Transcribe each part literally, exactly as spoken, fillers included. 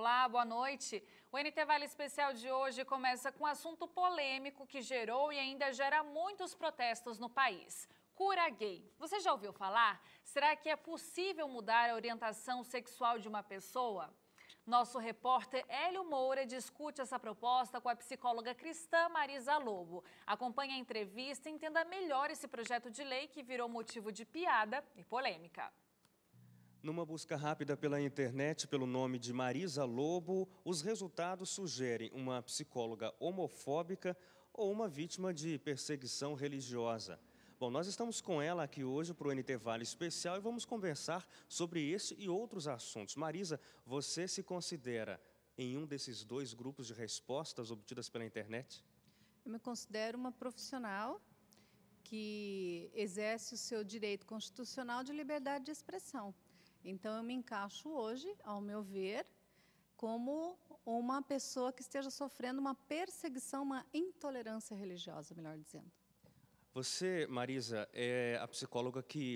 Olá, boa noite. O N T Vale Especial de hoje começa com um assunto polêmico que gerou e ainda gera muitos protestos no país. Cura gay. Você já ouviu falar? Será que é possível mudar a orientação sexual de uma pessoa? Nosso repórter Hélio Moura discute essa proposta com a psicóloga cristã Marisa Lobo. Acompanhe a entrevista e entenda melhor esse projeto de lei que virou motivo de piada e polêmica. Numa busca rápida pela internet pelo nome de Marisa Lobo, os resultados sugerem uma psicóloga homofóbica ou uma vítima de perseguição religiosa. Bom, nós estamos com ela aqui hoje para o N T Vale Especial e vamos conversar sobre esse e outros assuntos. Marisa, você se considera em um desses dois grupos de respostas obtidas pela internet? Eu me considero uma profissional que exerce o seu direito constitucional de liberdade de expressão. Então, eu me encaixo hoje, ao meu ver, como uma pessoa que esteja sofrendo uma perseguição, uma intolerância religiosa, melhor dizendo. Você, Marisa, é a psicóloga que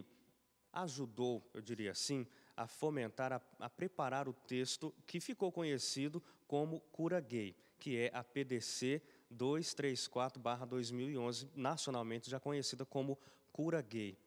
ajudou, eu diria assim, a fomentar, a, a preparar o texto que ficou conhecido como Cura Gay, que é a P D C duzentos e trinta e quatro barra dois mil e onze, nacionalmente já conhecida como Cura Gay.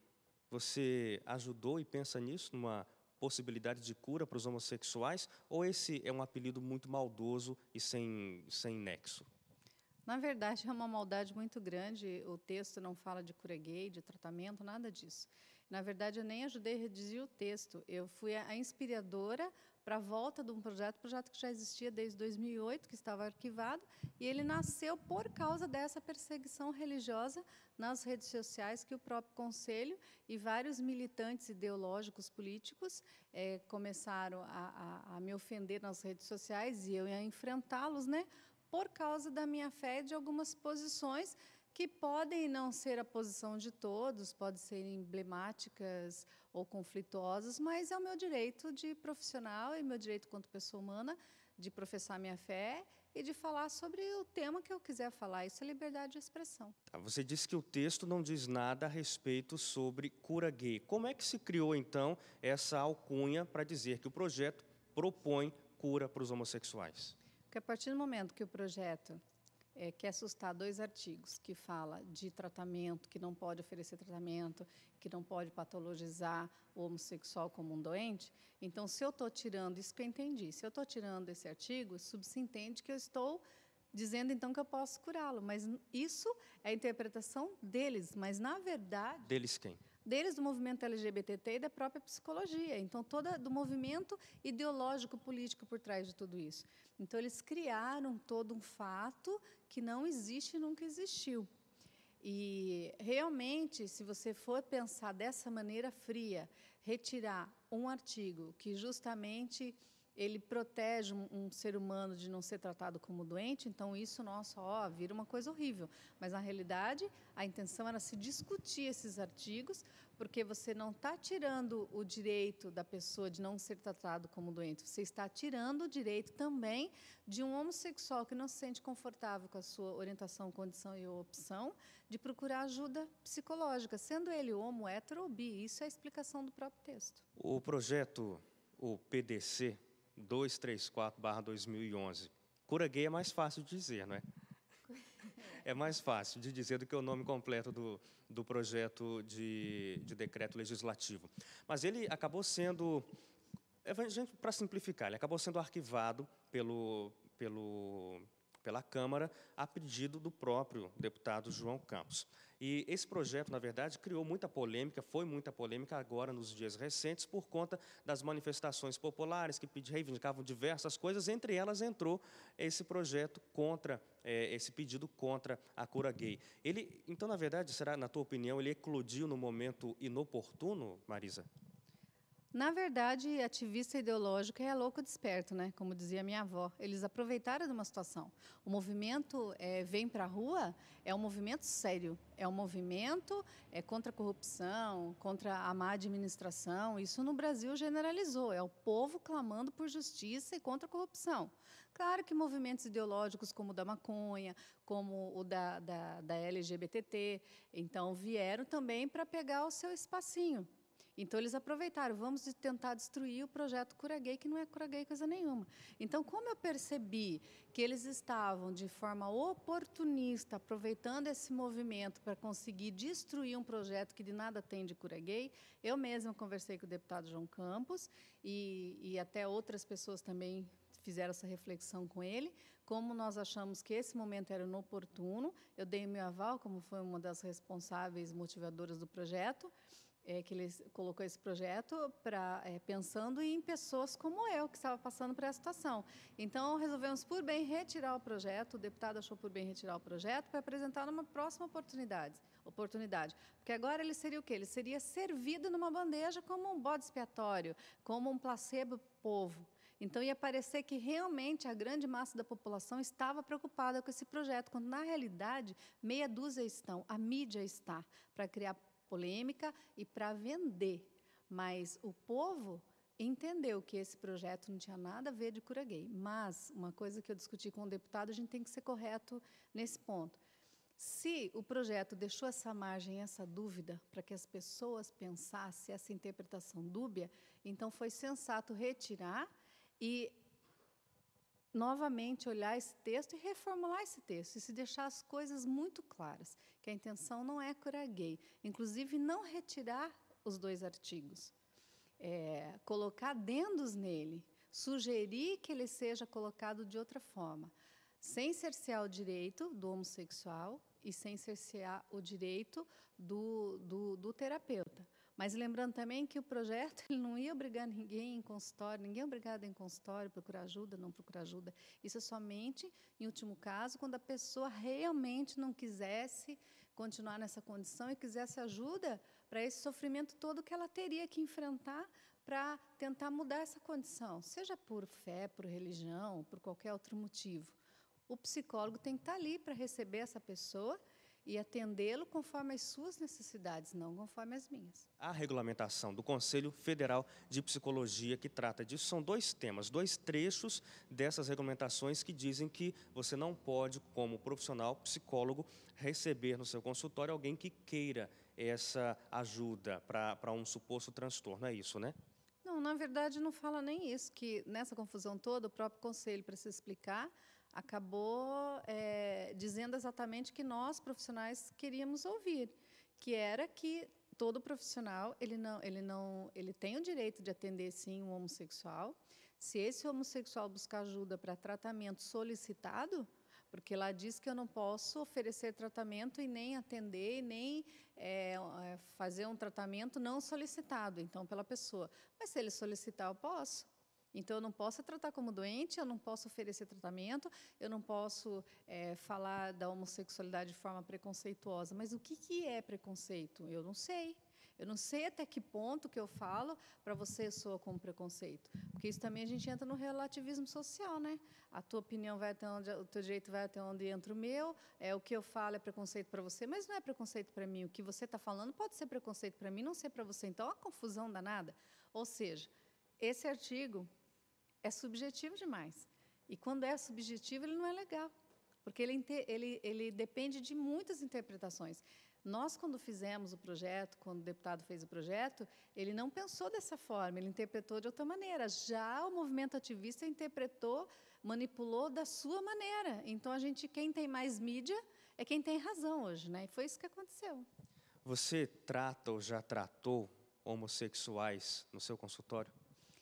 Você ajudou e pensa nisso, numa possibilidade de cura para os homossexuais, ou esse é um apelido muito maldoso e sem, sem nexo? Na verdade, é uma maldade muito grande. O texto não fala de cura gay, de tratamento, nada disso. Na verdade, eu nem ajudei a redigir o texto. Eu fui a inspiradora para a volta de um projeto, projeto que já existia desde dois mil e oito, que estava arquivado, e ele nasceu por causa dessa perseguição religiosa nas redes sociais que o próprio Conselho e vários militantes ideológicos políticos eh, começaram a, a, a me ofender nas redes sociais e eu ia enfrentá-los, né? Por causa da minha fé e de algumas posições que podem não ser a posição de todos, podem ser emblemáticas ou conflituosas, mas é o meu direito de profissional e meu direito quanto pessoa humana de professar minha fé e de falar sobre o tema que eu quiser falar. Isso é liberdade de expressão. Você disse que o texto não diz nada a respeito sobre cura gay. Como é que se criou, então, essa alcunha para dizer que o projeto propõe cura para os homossexuais? Porque a partir do momento que o projeto é, quer sustar dois artigos que fala de tratamento, que não pode oferecer tratamento, que não pode patologizar o homossexual como um doente, então, se eu estou tirando, isso que eu entendi, se eu estou tirando esse artigo, subsentende que eu estou dizendo, então, que eu posso curá-lo. Mas isso é a interpretação deles, mas, na verdade... Deles quem? Deles, do movimento L G B T T e da própria psicologia. Então, toda do movimento ideológico, político por trás de tudo isso. Então, eles criaram todo um fato que não existe e nunca existiu. E, realmente, se você for pensar dessa maneira fria, retirar um artigo que justamente... ele protege um, um ser humano de não ser tratado como doente, então isso, nossa, ó, vira uma coisa horrível. Mas, na realidade, a intenção era se discutir esses artigos, porque você não está tirando o direito da pessoa de não ser tratado como doente, você está tirando o direito também de um homossexual que não se sente confortável com a sua orientação, condição e opção, de procurar ajuda psicológica, sendo ele homo, hétero ou bi. Isso é a explicação do próprio texto. O projeto, o P D C, duzentos e trinta e quatro barra dois mil e onze. Cura gay é mais fácil de dizer, não é? É mais fácil de dizer do que o nome completo do, do projeto de, de decreto legislativo. Mas ele acabou sendo, para simplificar, ele acabou sendo arquivado pelo, pelo, pela Câmara a pedido do próprio deputado João Campos. E esse projeto, na verdade, criou muita polêmica, foi muita polêmica agora nos dias recentes por conta das manifestações populares que reivindicavam diversas coisas, entre elas entrou esse projeto contra, é, esse pedido contra a cura gay. Ele, então, na verdade, será, na tua opinião, ele eclodiu no momento inoportuno, Marisa? Na verdade, ativista ideológico é louco desperto, né? Como dizia minha avó. Eles aproveitaram de uma situação. O movimento é, Vem para a Rua é um movimento sério. É um movimento é, contra a corrupção, contra a má administração. Isso no Brasil generalizou. É o povo clamando por justiça e contra a corrupção. Claro que movimentos ideológicos como o da maconha, como o da, da, da L G B T T, então vieram também para pegar o seu espacinho. Então, eles aproveitaram, vamos tentar destruir o projeto Cura Gay, que não é Cura Gay coisa nenhuma. Então, como eu percebi que eles estavam, de forma oportunista, aproveitando esse movimento para conseguir destruir um projeto que de nada tem de Cura Gay, eu mesma conversei com o deputado João Campos e, e até outras pessoas também fizeram essa reflexão com ele. Como nós achamos que esse momento era inoportuno, eu dei meu aval, como foi uma das responsáveis motivadoras do projeto, É, que ele colocou esse projeto pra, é, pensando em pessoas como eu, que estava passando por essa situação. Então, resolvemos por bem retirar o projeto, o deputado achou por bem retirar o projeto para apresentar numa próxima oportunidade. oportunidade. Porque agora ele seria o quê? Ele seria servido numa bandeja como um bode expiatório, como um placebo para o povo. Então, ia parecer que realmente a grande massa da população estava preocupada com esse projeto, quando, na realidade, meia dúzia estão, a mídia está, para criar polêmica e para vender, mas o povo entendeu que esse projeto não tinha nada a ver de Cura Gay. Mas, uma coisa que eu discuti com o deputado, a gente tem que ser correto nesse ponto. Se o projeto deixou essa margem, essa dúvida, para que as pessoas pensassem essa interpretação dúbia, então foi sensato retirar e novamente olhar esse texto e reformular esse texto, e se deixar as coisas muito claras, que a intenção não é Cura Gay, inclusive não retirar os dois artigos, é, colocar adendos nele, sugerir que ele seja colocado de outra forma, sem cercear o direito do homossexual e sem cercear o direito do, do, do terapeuta. Mas lembrando também que o projeto ele não ia obrigar ninguém em consultório, ninguém é obrigado em consultório, procurar ajuda, não procurar ajuda. Isso é somente, em último caso, quando a pessoa realmente não quisesse continuar nessa condição e quisesse ajuda para esse sofrimento todo que ela teria que enfrentar para tentar mudar essa condição, seja por fé, por religião, por qualquer outro motivo. O psicólogo tem que estar ali para receber essa pessoa e atendê-lo conforme as suas necessidades, não conforme as minhas. A regulamentação do Conselho Federal de Psicologia que trata disso são dois temas, dois trechos dessas regulamentações que dizem que você não pode, como profissional psicólogo, receber no seu consultório alguém que queira essa ajuda para um suposto transtorno. É isso, né? Não, na verdade não fala nem isso, que nessa confusão toda o próprio Conselho, para se explicar, acabou é, dizendo exatamente o que nós, profissionais, queríamos ouvir, que era que todo profissional ele não, ele não, ele tem o direito de atender, sim, um homossexual. Se esse homossexual buscar ajuda para tratamento solicitado, porque lá diz que eu não posso oferecer tratamento e nem atender, e nem é, fazer um tratamento não solicitado, então, pela pessoa. Mas se ele solicitar, eu posso. Então, eu não posso tratar como doente, eu não posso oferecer tratamento, eu não posso é, falar da homossexualidade de forma preconceituosa. Mas o que, que é preconceito? Eu não sei. Eu não sei até que ponto que eu falo para você soa como preconceito. Porque isso também a gente entra no relativismo social, né? A tua opinião vai até onde, o teu jeito vai até onde entra o meu, é, o que eu falo é preconceito para você, mas não é preconceito para mim. O que você está falando pode ser preconceito para mim, não ser para você. Então, é uma confusão danada. Ou seja, esse artigo é subjetivo demais. E quando é subjetivo, ele não é legal, porque ele, ele, ele depende de muitas interpretações. Nós, quando fizemos o projeto, quando o deputado fez o projeto, ele não pensou dessa forma, ele interpretou de outra maneira. Já o movimento ativista interpretou, manipulou da sua maneira. Então, a gente, quem tem mais mídia é quem tem razão hoje, né? E foi isso que aconteceu. Você trata ou já tratou homossexuais no seu consultório?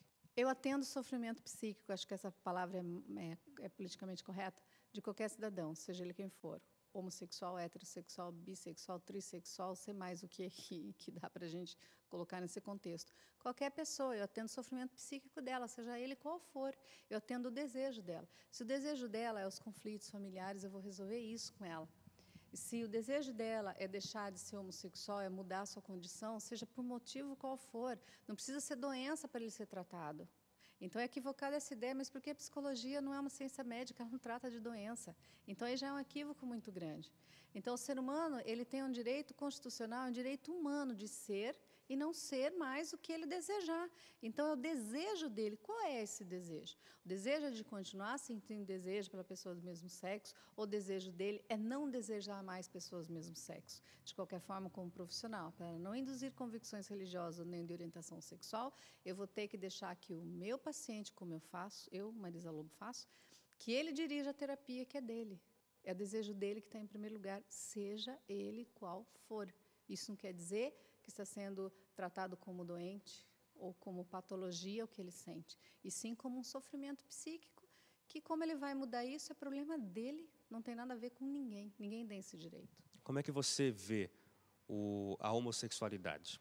Eu atendo sofrimento psíquico, acho que essa palavra é, é, é politicamente correta, de qualquer cidadão, seja ele quem for. Homossexual, heterossexual, bissexual, trissexual, sei mais o que, que, que dá para a gente colocar nesse contexto. Qualquer pessoa, eu atendo o sofrimento psíquico dela, seja ele qual for, eu atendo o desejo dela. Se o desejo dela é os conflitos familiares, eu vou resolver isso com ela. E se o desejo dela é deixar de ser homossexual, é mudar a sua condição, seja por motivo qual for, não precisa ser doença para ele ser tratado. Então, é equivocada essa ideia, mas porque a psicologia não é uma ciência médica, ela não trata de doença. Então, aí já é um equívoco muito grande. Então, o ser humano ele tem um direito constitucional, um direito humano de ser e não ser mais o que ele desejar. Então, é o desejo dele. Qual é esse desejo? O desejo é de continuar sentindo desejo pela pessoa do mesmo sexo, ou o desejo dele é não desejar mais pessoas do mesmo sexo. De qualquer forma, como profissional, para não induzir convicções religiosas nem de orientação sexual, eu vou ter que deixar que o meu paciente, como eu faço, eu, Marisa Lobo, faço, que ele dirija a terapia que é dele. É o desejo dele que está em primeiro lugar, seja ele qual for. Isso não quer dizer que está sendo tratado como doente ou como patologia o que ele sente, e sim como um sofrimento psíquico, que como ele vai mudar isso é problema dele, não tem nada a ver com ninguém, ninguém tem esse direito. Como é que você vê o, a homossexualidade?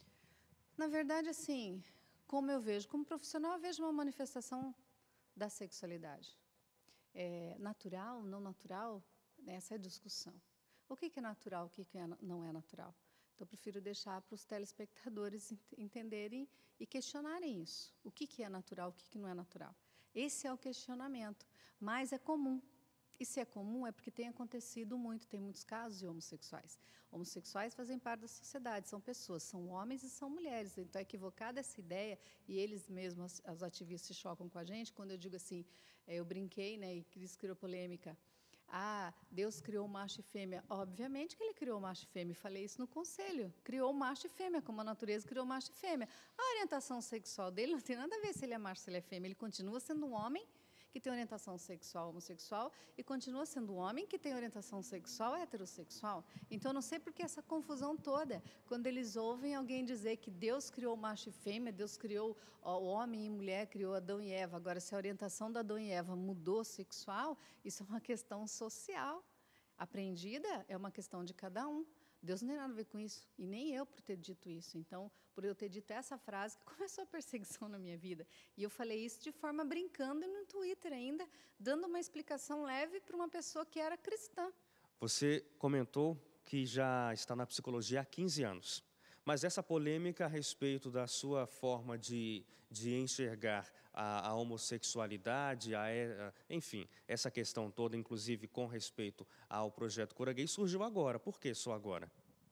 Na verdade, assim, como eu vejo, como profissional, eu vejo uma manifestação da sexualidade. É, natural, não natural, essa é a discussão. O que é natural, o que é não é natural? Então, eu prefiro deixar para os telespectadores entenderem e questionarem isso. O que é natural, o que não é natural? Esse é o questionamento, mas é comum. E se é comum, é porque tem acontecido muito, tem muitos casos de homossexuais. Homossexuais fazem parte da sociedade, são pessoas, são homens e são mulheres. Então, é equivocada essa ideia, e eles mesmos, os ativistas, se chocam com a gente, quando eu digo assim, eu brinquei, né, e Cris criou polêmica, ah, Deus criou macho e fêmea. Obviamente que ele criou macho e fêmea, falei isso no conselho, criou macho e fêmea, como a natureza criou macho e fêmea. A orientação sexual dele não tem nada a ver se ele é macho ou se ele é fêmea, ele continua sendo um homem que tem orientação sexual homossexual e continua sendo um homem que tem orientação sexual heterossexual. Então, eu não sei por que essa confusão toda. Quando eles ouvem alguém dizer que Deus criou macho e fêmea, Deus criou ó, o homem e mulher, criou Adão e Eva. Agora, se a orientação da Adão e Eva mudou sexual, isso é uma questão social. Aprendida é uma questão de cada um. Deus não tem nada a ver com isso, e nem eu por ter dito isso. Então, por eu ter dito essa frase, que começou a perseguição na minha vida. E eu falei isso de forma brincando no Twitter ainda, dando uma explicação leve para uma pessoa que era cristã. Você comentou que já está na psicologia há quinze anos. Mas essa polêmica a respeito da sua forma de, de enxergar a, a homossexualidade, a, a, enfim, essa questão toda, inclusive com respeito ao projeto Cura Gay, surgiu agora. Por que só agora?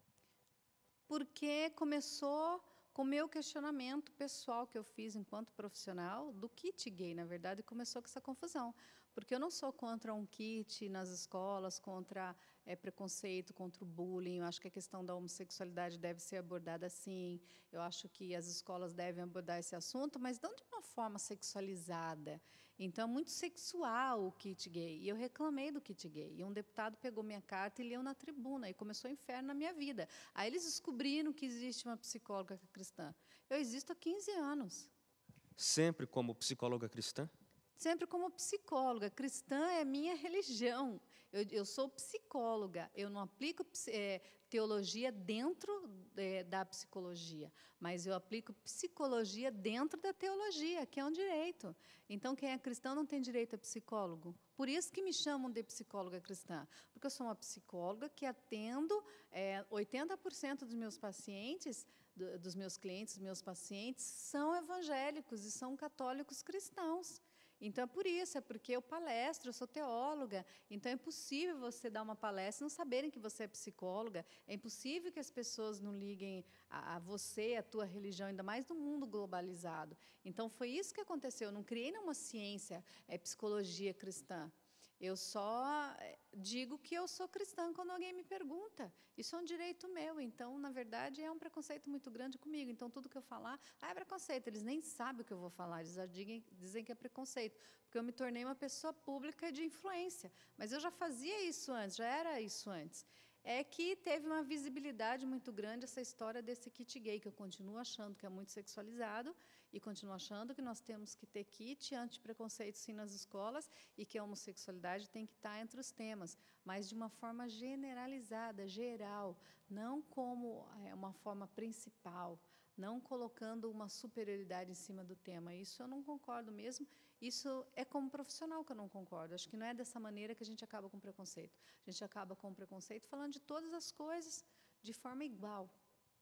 Porque começou com o meu questionamento pessoal que eu fiz enquanto profissional do kit gay, na verdade, começou com essa confusão. Porque eu não sou contra um kit nas escolas, contra é, preconceito, contra o bullying. Eu acho que a questão da homossexualidade deve ser abordada assim. Eu acho que as escolas devem abordar esse assunto, mas não de uma forma sexualizada. Então, é muito sexual o kit gay. E eu reclamei do kit gay. E um deputado pegou minha carta e leu na tribuna. E começou o inferno na minha vida. Aí eles descobriram que existe uma psicóloga cristã. Eu existo há quinze anos. Sempre como psicóloga cristã? Sempre como psicóloga. Cristã é minha religião. Eu, eu sou psicóloga. Eu não aplico é, teologia dentro é, da psicologia, mas eu aplico psicologia dentro da teologia, que é um direito. Então, quem é cristão não tem direito a psicólogo. Por isso que me chamam de psicóloga cristã, porque eu sou uma psicóloga que atendo é, oitenta por cento dos meus pacientes, do, dos meus clientes, dos meus pacientes, são evangélicos e são católicos cristãos. Então, é por isso, é porque eu palestro, eu sou teóloga, então é impossível você dar uma palestra e não saberem que você é psicóloga, é impossível que as pessoas não liguem a, a você, a tua religião, ainda mais no mundo globalizado. Então, foi isso que aconteceu, eu não criei nenhuma ciência, é psicologia cristã. Eu só digo que eu sou cristã quando alguém me pergunta. Isso é um direito meu. Então, na verdade, é um preconceito muito grande comigo. Então, tudo que eu falar, ah, é preconceito. Eles nem sabem o que eu vou falar. Eles já dizem, dizem que é preconceito. Porque eu me tornei uma pessoa pública de influência. Mas eu já fazia isso antes, já era isso antes. É que teve uma visibilidade muito grande essa história desse kit gay, que eu continuo achando que é muito sexualizado e continuo achando que nós temos que ter kit anti-preconceito sim nas escolas e que a homossexualidade tem que estar entre os temas, mas de uma forma generalizada, geral, não como é, uma forma principal, não colocando uma superioridade em cima do tema. Isso eu não concordo mesmo. Isso é como profissional que eu não concordo. Acho que não é dessa maneira que a gente acaba com preconceito. A gente acaba com preconceito falando de todas as coisas de forma igual,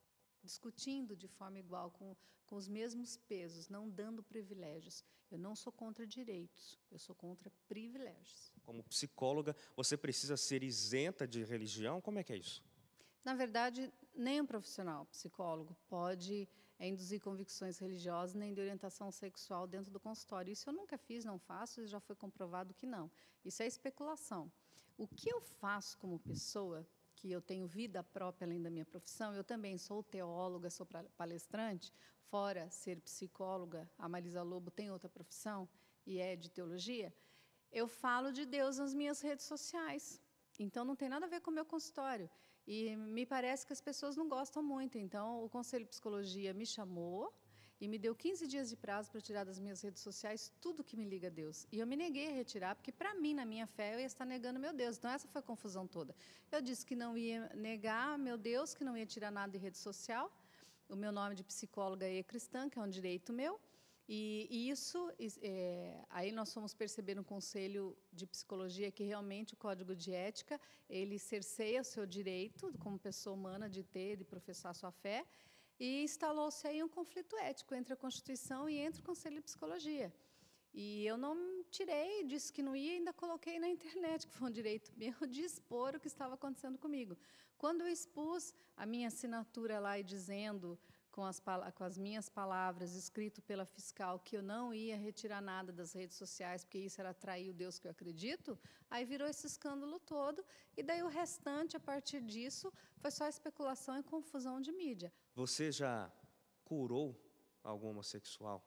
discutindo de forma igual, com, com os mesmos pesos, não dando privilégios. Eu não sou contra direitos, eu sou contra privilégios. Como psicóloga, você precisa ser isenta de religião? Como é que é isso? Na verdade, nem um profissional psicólogo pode é, induzir convicções religiosas nem de orientação sexual dentro do consultório. Isso eu nunca fiz, não faço, e já foi comprovado que não. Isso é especulação. O que eu faço como pessoa, que eu tenho vida própria além da minha profissão, eu também sou teóloga, sou palestrante, fora ser psicóloga, a Marisa Lobo tem outra profissão e é de teologia, eu falo de Deus nas minhas redes sociais. Então, não tem nada a ver com o meu consultório. E me parece que as pessoas não gostam muito. Então, o Conselho de Psicologia me chamou e me deu quinze dias de prazo para tirar das minhas redes sociais tudo que me liga a Deus. E eu me neguei a retirar, porque, para mim, na minha fé, eu ia estar negando meu Deus. Então, essa foi a confusão toda. Eu disse que não ia negar meu Deus, que não ia tirar nada de rede social. O meu nome de psicóloga é cristã, que é um direito meu. E, e isso, é, aí nós fomos perceber no Conselho de Psicologia que realmente o Código de Ética, ele cerceia o seu direito como pessoa humana de ter, de professar sua fé, e instalou-se aí um conflito ético entre a Constituição e entre o Conselho de Psicologia. E eu não tirei, disse que não ia, ainda coloquei na internet, que foi um direito meu, de expor o que estava acontecendo comigo. Quando eu expus a minha assinatura lá e dizendo, com as, com as minhas palavras, escrito pela fiscal, que eu não ia retirar nada das redes sociais, porque isso era trair o Deus que eu acredito, aí virou esse escândalo todo, e daí o restante, a partir disso, foi só especulação e confusão de mídia. Você já curou algum homossexual?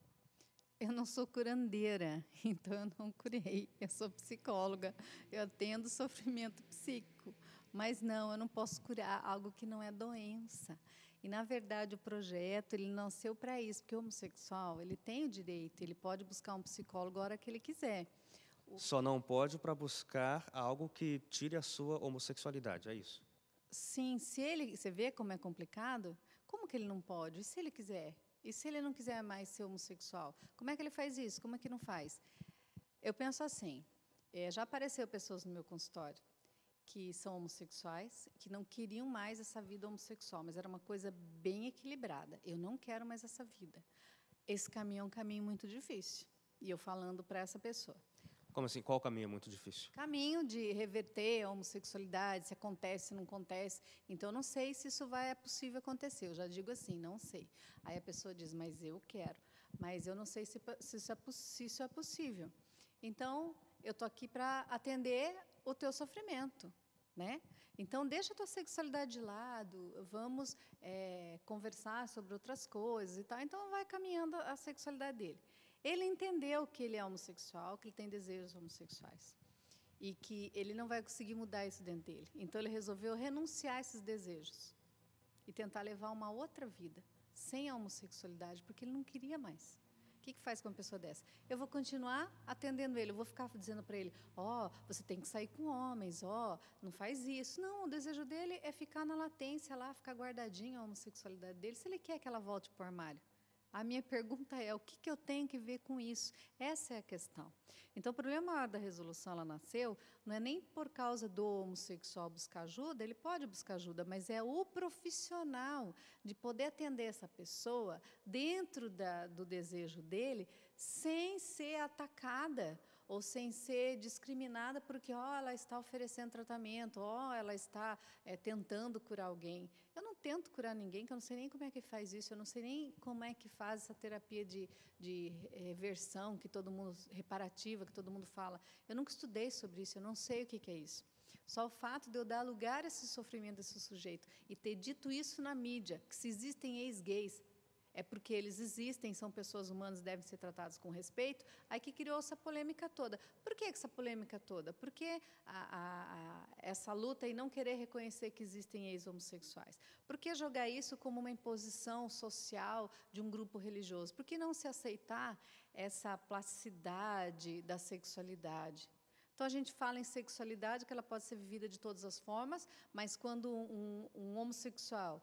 Eu não sou curandeira, então eu não curei. Eu sou psicóloga, eu atendo sofrimento psíquico. Mas não, eu não posso curar algo que não é doença. E, na verdade, o projeto ele nasceu para isso, porque o homossexual ele tem o direito, ele pode buscar um psicólogo a hora que ele quiser. O... Só não pode para buscar algo que tire a sua homossexualidade, é isso? Sim, se ele, você vê como é complicado? Como que ele não pode? E se ele quiser? E se ele não quiser mais ser homossexual? Como é que ele faz isso? Como é que não faz? Eu penso assim, é, já apareceu pessoas no meu consultório que são homossexuais, que não queriam mais essa vida homossexual, mas era uma coisa bem equilibrada. Eu não quero mais essa vida. Esse caminho é um caminho muito difícil. E eu falando para essa pessoa. Como assim? Qual caminho é muito difícil? Caminho de reverter a homossexualidade, se acontece, se não acontece. Então, eu não sei se isso vai, é possível acontecer. Eu já digo assim, não sei. Aí a pessoa diz, mas eu quero. Mas eu não sei se, se, isso, é, se isso é possível. Então, eu estou aqui para atender o teu sofrimento, né? Então, deixa a tua sexualidade de lado, vamos é, conversar sobre outras coisas e tal. Então, vai caminhando a sexualidade dele. Ele entendeu que ele é homossexual, que ele tem desejos homossexuais e que ele não vai conseguir mudar isso dentro dele. Então, ele resolveu renunciar a esses desejos e tentar levar uma outra vida sem a homossexualidade, porque ele não queria mais. O que, que faz com uma pessoa dessa? Eu vou continuar atendendo ele, eu vou ficar dizendo para ele, ó, oh, você tem que sair com homens, ó, oh, não faz isso. Não, o desejo dele é ficar na latência lá, ficar guardadinho a homossexualidade dele, se ele quer que ela volte para o armário. A minha pergunta é, o que, que eu tenho que ver com isso? Essa é a questão. Então, o problema maior da resolução, ela nasceu, não é nem por causa do homossexual buscar ajuda, ele pode buscar ajuda, mas é o profissional de poder atender essa pessoa dentro da, do desejo dele, sem ser atacada ou sem ser discriminada porque, ó, ela está oferecendo tratamento, ó, ela está é, tentando curar alguém. Eu não tento curar ninguém, que eu não sei nem como é que faz isso, eu não sei nem como é que faz essa terapia de, de reversão, que todo mundo, reparativa, que todo mundo fala. Eu nunca estudei sobre isso, eu não sei o que, que é isso. Só o fato de eu dar lugar a esse sofrimento desse sujeito e ter dito isso na mídia, que se existem ex-gays, é porque eles existem, são pessoas humanas, devem ser tratadas com respeito, aí que criou essa polêmica toda. Por que essa polêmica toda? Porque a, a, a, essa luta em não querer reconhecer que existem ex-homossexuais. Por que jogar isso como uma imposição social de um grupo religioso? Por que não se aceitar essa plasticidade da sexualidade? Então, a gente fala em sexualidade, que ela pode ser vivida de todas as formas, mas quando um, um homossexual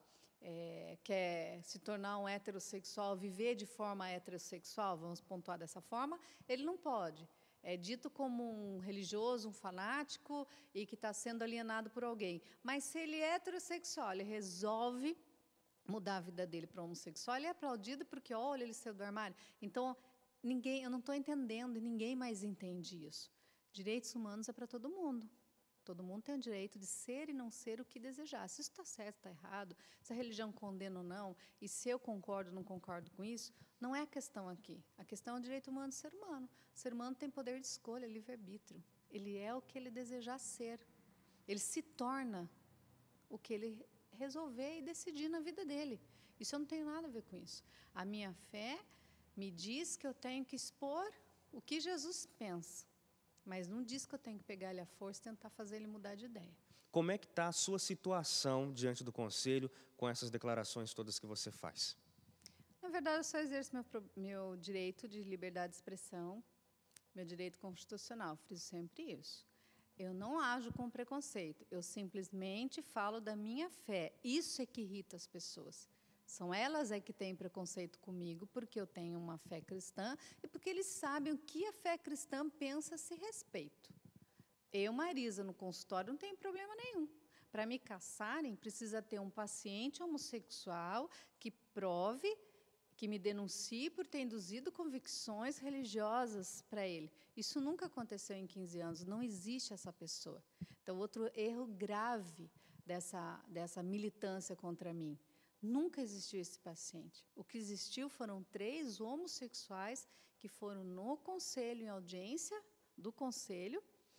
É, quer se tornar um heterossexual, viver de forma heterossexual, vamos pontuar dessa forma, ele não pode. É dito como um religioso, um fanático e que está sendo alienado por alguém. Mas se ele é heterossexual, ele resolve mudar a vida dele para homossexual, ele é aplaudido porque, olha, ele saiu do armário. Então, ninguém, eu não estou entendendo e ninguém mais entende isso. Direitos humanos é para todo mundo. Todo mundo tem o direito de ser e não ser o que desejar. Se isso está certo, está errado, se a religião condena ou não, e se eu concordo ou não concordo com isso, não é a questão aqui. A questão é o direito humano do ser humano. O ser humano tem poder de escolha, livre-arbítrio. Ele é o que ele desejar ser. Ele se torna o que ele resolver e decidir na vida dele. Isso eu não tenho nada a ver com isso. A minha fé me diz que eu tenho que expor o que Jesus pensa. Mas não diz que eu tenho que pegar ele à força e tentar fazer ele mudar de ideia. Como é que está a sua situação diante do Conselho com essas declarações todas que você faz? Na verdade, eu só exerço meu, meu direito de liberdade de expressão, meu direito constitucional, friso sempre isso. Eu não ajo com preconceito, eu simplesmente falo da minha fé. Isso é que irrita as pessoas. São elas é que têm preconceito comigo, porque eu tenho uma fé cristã e porque eles sabem o que a fé cristã pensa a esse respeito. Eu, Marisa, no consultório, não tenho problema nenhum. Para me caçarem, precisa ter um paciente homossexual que prove, que me denuncie por ter induzido convicções religiosas para ele. Isso nunca aconteceu em quinze anos, não existe essa pessoa. Então, outro erro grave dessa, dessa militância contra mim. Nunca existiu esse paciente. O que existiu foram três homossexuais que foram no conselho, em audiência do conselho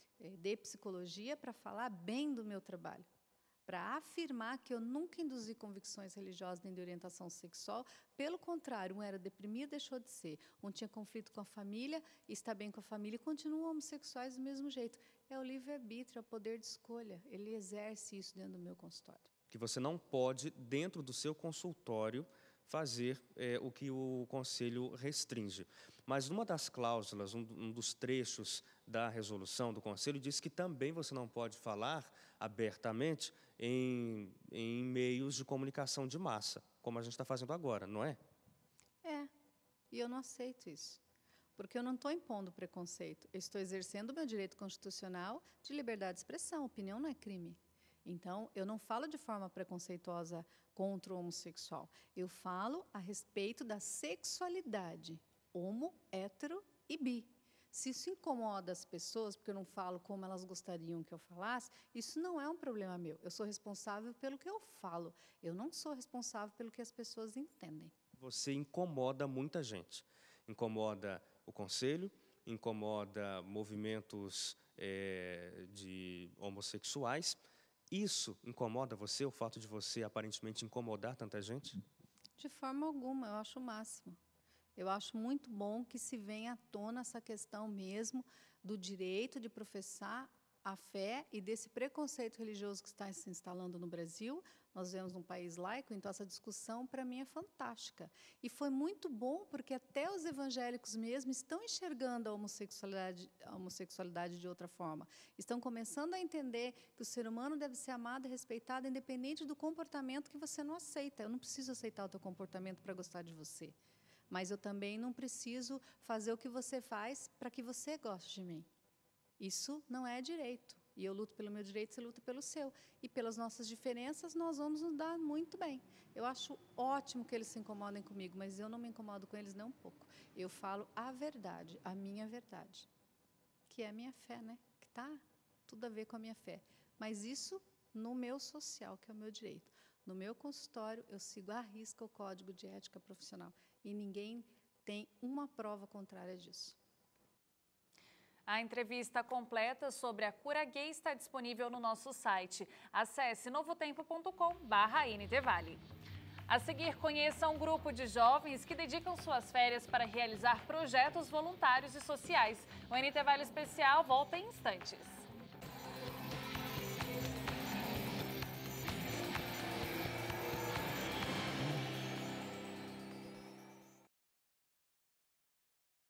de psicologia, para falar bem do meu trabalho, para afirmar que eu nunca induzi convicções religiosas nem de orientação sexual. Pelo contrário, um era deprimido, deixou de ser. Um tinha conflito com a família, está bem com a família e continuam homossexuais do mesmo jeito. É o livre-arbítrio, é o poder de escolha. Ele exerce isso dentro do meu consultório. Que você não pode, dentro do seu consultório, fazer é, o que o Conselho restringe. Mas numa das cláusulas, um, um dos trechos da resolução do Conselho, diz que também você não pode falar abertamente em, em meios de comunicação de massa, como a gente está fazendo agora, não é? É, e eu não aceito isso. Porque eu não estou impondo preconceito, eu estou exercendo o meu direito constitucional de liberdade de expressão. Opinião não é crime. Então, eu não falo de forma preconceituosa contra o homossexual. Eu falo a respeito da sexualidade, homo, hétero e bi. Se isso incomoda as pessoas, porque eu não falo como elas gostariam que eu falasse, isso não é um problema meu. Eu sou responsável pelo que eu falo. Eu não sou responsável pelo que as pessoas entendem. Você incomoda muita gente. Incomoda o Conselho, incomoda movimentos é, de homossexuais. Isso incomoda você, o fato de você aparentemente incomodar tanta gente? De forma alguma, eu acho o máximo. Eu acho muito bom que se venha à tona essa questão mesmo do direito de professar a fé e desse preconceito religioso que está se instalando no Brasil. Nós vivemos num país laico, então essa discussão para mim é fantástica. E foi muito bom porque até os evangélicos mesmo estão enxergando a homossexualidade, a homossexualidade de outra forma. Estão começando a entender que o ser humano deve ser amado e respeitado independente do comportamento que você não aceita. Eu não preciso aceitar o teu comportamento para gostar de você. Mas eu também não preciso fazer o que você faz para que você goste de mim. Isso não é direito. E eu luto pelo meu direito, você luta pelo seu. E pelas nossas diferenças, nós vamos nos dar muito bem. Eu acho ótimo que eles se incomodem comigo, mas eu não me incomodo com eles nem um pouco. Eu falo a verdade, a minha verdade, que é a minha fé, né? Que está tudo a ver com a minha fé. Mas isso no meu social, que é o meu direito. No meu consultório, eu sigo à risca o Código de Ética Profissional. E ninguém tem uma prova contrária disso. A entrevista completa sobre a cura gay está disponível no nosso site. Acesse novotempo ponto com barra N T Vale. A seguir, conheça um grupo de jovens que dedicam suas férias para realizar projetos voluntários e sociais. O N T Vale Especial volta em instantes.